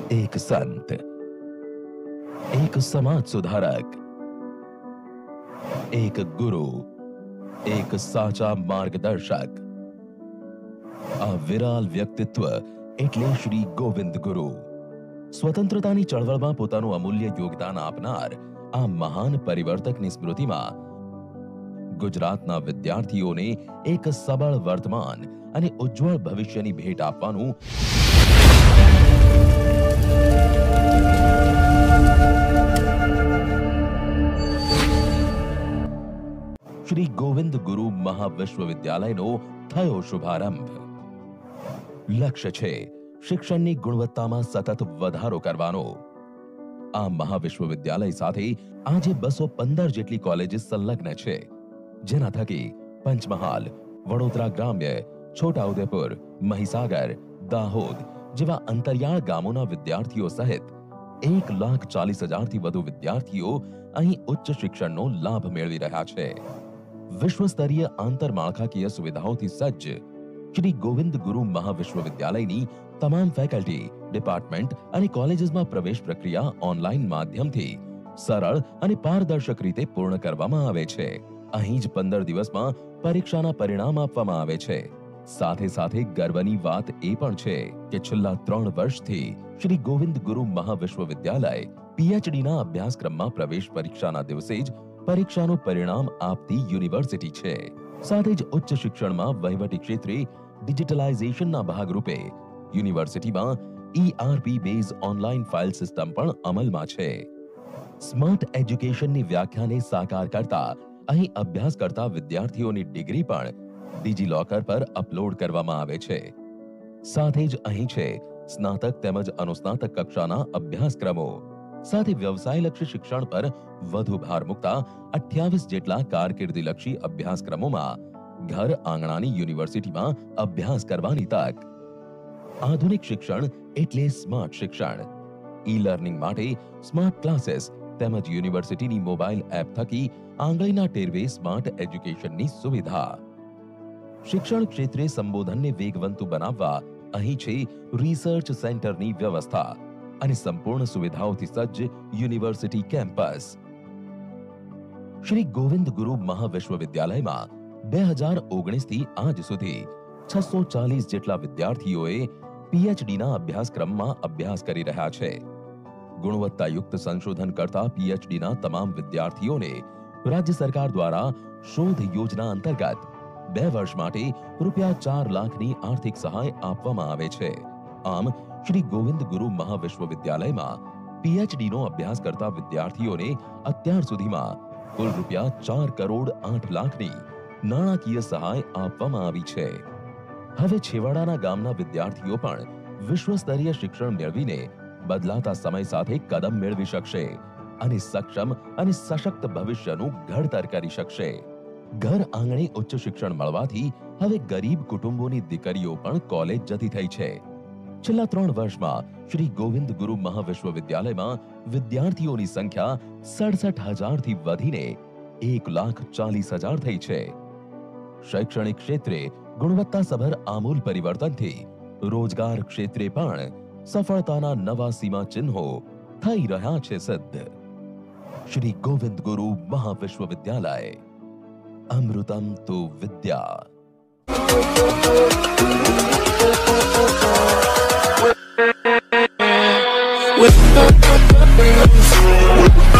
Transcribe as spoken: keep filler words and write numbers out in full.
एक संत, एक समाज सुधारक, एक गुरु, एक साचा मार्गदर्शक। आ વિરાલ વ્યક્તિત્વ એટલે શ્રી ગોવિંદ ગુરુ। સ્વતંત્રતાની ચળવળમાં પોતાનું અમૂલ્ય યોગદાન આપનાર આ મહાન પરિવર્તકની સ્મૃતિમાં ગુજરાતના વિદ્યાર્થીઓને એક સબળ વર્તમાન અને ઉજ્જવળ ભવિષ્યની ભેટ આપવાનું શ્રી ગોવિંદ ગુરુ મહાવિશ્વવિદ્યાલયનો થયો શુભારંભ। લક્ષ્ય છે શિક્ષણની ગુણવત્તામાં સતત વધારો કરવાનો। આ મહાવિશ્વવિદ્યાલય સાથે આજે બસો પંદર જેટલી કોલેજીસ સંલગ્ન છે, જેના થકી પંચમહાલ, વડોદરા ગ્રામ્ય, છોટાઉદેપુર, મહીસાગર, દાહોદ જેવા અંતરિયાળ ગામોના વિદ્યાર્થીઓ સહિત એક લાખ ચાલીસ હજારથી વધુ વિદ્યાર્થીઓ અહીં ઉચ્ચ શિક્ષણનો લાભ મેળવી રહ્યા છે। વિશ્વસ્તરીય આંતરમાળખાકીય સુવિધાઓથી સજ્જ શ્રી ગોવિંદ ગુરુ મહાવિશ્વવિદ્યાલયની તમામ ફેકલ્ટી, ડિપાર્ટમેન્ટ અને કોલેજીસમાં પ્રવેશ પ્રક્રિયા ઓનલાઈન માધ્યમથી સરળ અને પારદર્શક રીતે પૂર્ણ કરવામાં આવે છે। અહીં જ પંદર દિવસમાં પરીક્ષાના પરિણામ આપવામાં આવે છે। સાથે સાથે ગર્વની વાત એ પણ છે કે છેલ્લા ત્રણ વર્ષથી શ્રી ગોવિંદ ગુરુ મહાવિશ્વવિદ્યાલય પીએચડીના અભ્યાસક્રમમાં પ્રવેશ પરીક્ષાના દિવસે જ પરીક્ષાનું પરિણામ આપતી યુનિવર્સિટી છે। સાથે જ ઉચ્ચ શિક્ષણમાં વહીવટી ક્ષેત્રે ડિજિટલાઇઝેશનના ભાગરૂપે યુનિવર્સિટીમાં ERP base online file system પણ અમલમાં છે। સ્માર્ટ એજ્યુકેશનની વ્યાખ્યાને સાકાર કરતા અહીં અભ્યાસ કરતા વિદ્યાર્થીઓની ડિગ્રી પણ ડિજીલોકર પર અપલોડ કરવામાં આવે છે। સાથે જ અહીં છે સ્નાતક તેમજ અનુસ્નાતક કક્ષાના અભ્યાસક્રમો। સાથે વ્યવસાયલક્ષી શિક્ષણ પર વધુ ભાર મૂકતા અઠ્યાવીસ જેટલા કારકિર્દીલક્ષી અભ્યાસક્રમોમાં ઘર આંગણાની યુનિવર્સિટીમાં અભ્યાસ કરવાની તક। આધુનિક શિક્ષણ એટલે સ્માર્ટ શિક્ષણ। ઈ લર્નિંગ માટે સ્માર્ટ ક્લાસીસ તેમજ યુનિવર્સિટીની મોબાઈલ એપ થકી આંગળીના ટેરવે સ્માર્ટ એજ્યુકેશનની સુવિધા। શિક્ષણ ક્ષેત્રે સંબોધનને વેગવંતુ બનાવવા અહીં છે રિસર્ચ સેન્ટરની વ્યવસ્થા અને સંપૂર્ણ સુવિધાઓથી સજ્જ યુનિવર્સિટી કેમ્પસ। શ્રી ગોવિંદ ગુરુ મહાવિશ્વવિદ્યાલયમાં બે હજાર ઓગણીસ થી આજ સુધી છસો ચાલીસ જેટલા વિદ્યાર્થીઓએ પીએચડીના અભ્યાસક્રમમાં અભ્યાસ કરી રહ્યા છે। ગુણવત્તાયુક્ત સંશોધન કરતા પીએચડીના તમામ વિદ્યાર્થીઓને રાજ્ય સરકાર દ્વારા શોધ યોજના અંતર્ગત બે વર્ષ માટે રૂપિયા ચાર લાખની આર્થિક સહાય આપવામાં આવે છે। આમ શ્રી ગોવિંદ ગુરુ મહાવિશ્વવિદ્યાલયમાં પીએચડીનો અભ્યાસ કરતા વિદ્યાર્થીઓને અત્યાર સુધીમાં કુલ રૂપિયા ચાર કરોડ આઠ લાખની નાણાકીય સહાય આપવામાં આવી છે। હવે છેવાડાના ગામના વિદ્યાર્થીઓ પણ વિશ્વસ્તરીય શિક્ષણ મેળવીને બદલાતા સમય સાથે કદમ મેળવી શકશે અને સક્ષમ અને સશક્ત ભવિષ્યનું ઘડતર કરી શકશે। ઘર આંગણે ઉચ્ચ શિક્ષણ મળવાથી હવે ગરીબ કુટુંબોની દીકરીઓ પણ કોલેજ જતી થઈ છે। છેલ્લા ત્રણ વર્ષમાં શ્રી ગોવિંદ ગુરુ મહાવિશ્વવિદ્યાલયમાં વિદ્યાર્થીઓની સંખ્યા સડસઠ હજારથી વધીને એક લાખ ચાલીસ હજાર થઈ છે। શૈક્ષણિક ક્ષેત્રે ગુણવત્તાસભર આમૂલ પરિવર્તનથી રોજગાર ક્ષેત્રે પણ સફળતાના નવા સીમા ચિહ્નો થઈ રહ્યા છે સિદ્ધ। શ્રી ગોવિંદ ગુરુ મહાવિશ્વવિદ્યાલય, અમૃતમ તો વિદ્યા। With